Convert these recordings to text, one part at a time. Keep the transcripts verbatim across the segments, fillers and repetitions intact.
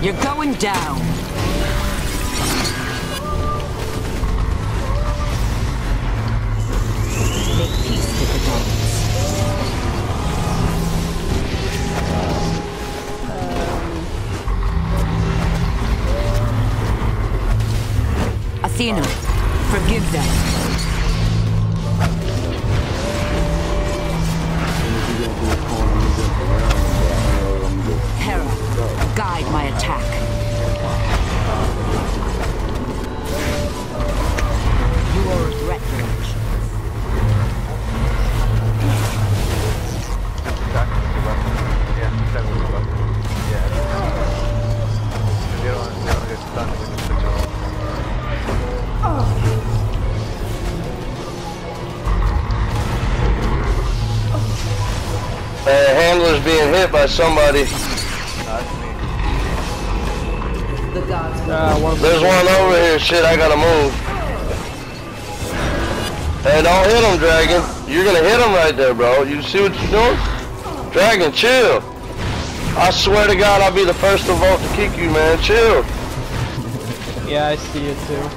You're going down. Make peace with the gods. Athena, forgive them. Hera, guide my attack. You will regret your actions. Uh, handler's being hit by somebody. The gods will Uh, one There's one over here. Shit, I gotta move. Hey, don't hit him, Dragon. You're gonna hit him right there, bro. You see what you're doing? Dragon, chill. I swear to God, I'll be the first to vote to kick you, man. Chill. Yeah, I see it too.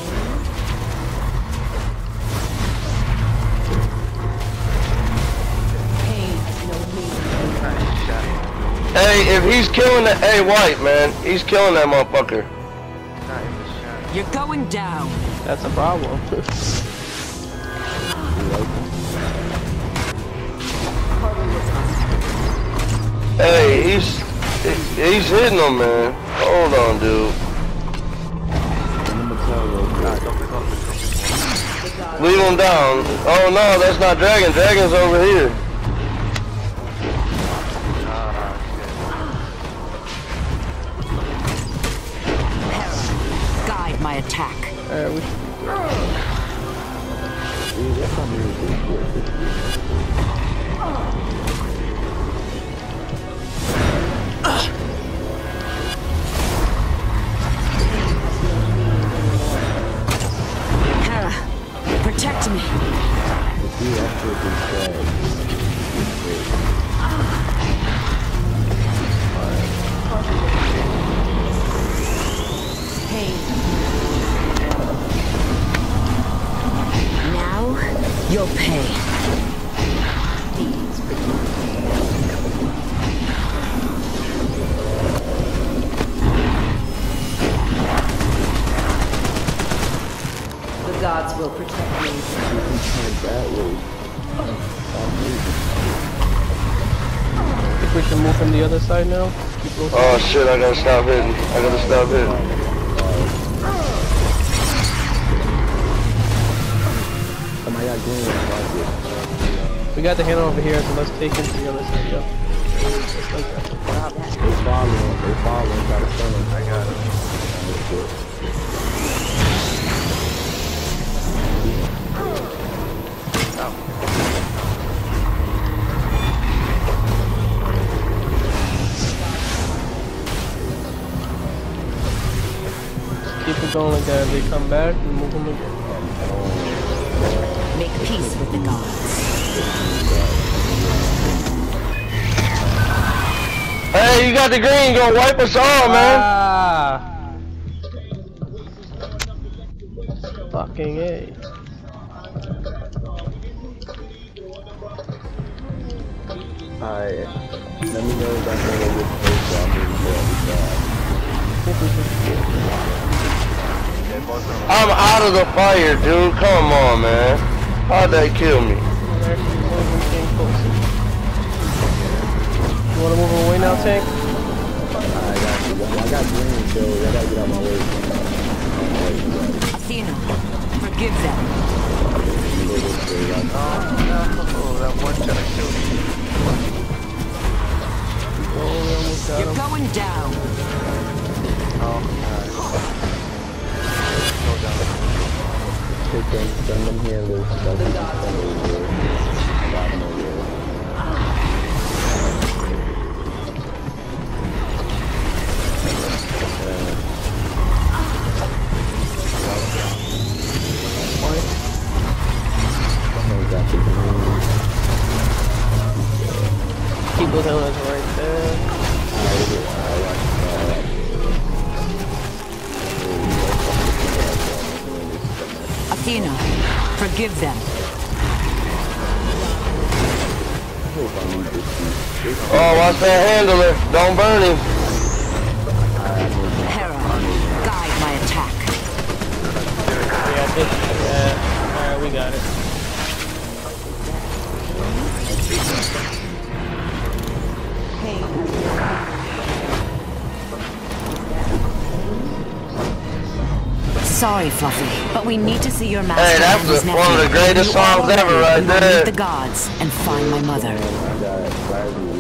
Hey, if he's killing that, hey, White, man, he's killing that motherfucker. You're going down. That's a problem. Hey, he's he's hitting him, man. Hold on, dude. Leave him down. Oh no, that's not Dragon. Dragon's over here. Guide my attack. Alright, we Hera, protect me. Now, you'll pay. The gods will protect me. I think we should move from the other side now. Keep looking. Oh shit, I gotta stop hitting. I gotta stop hitting. We got the handle over here, so let's take him to the other side. Yep. Just like that. They following, they following, gotta kill him. I got him. Keep it going like that. If they come back, we move them again. Make peace with the gods. Hey, you got the green. Gonna wipe us all, man. Ah! Fucking A. Alright, let me know if I can get this job. I'm out of the fire, dude. Come on, man. How'd they kill me? You wanna move him away now, Tank? I got you. I got green, so I gotta get out my way. Athena, forgive them. Oh no, that one shot I killed you. Oh, we almost got You're him. going down. Oh, God. Go down. Take them, send them here, Luke. That's what you send over here. I got them over here. Keep those elements right there. Athena, forgive them. Oh, watch that handler. Don't burn him. Hera, guide my attack. Yeah, I think, uh, alright, we got it. Sorry, Fluffy, but we need to see your master. Hey, that's and his the- nephew. one of the greatest You all songs ever ready? right We will there. meet the gods and find my mother. I got it.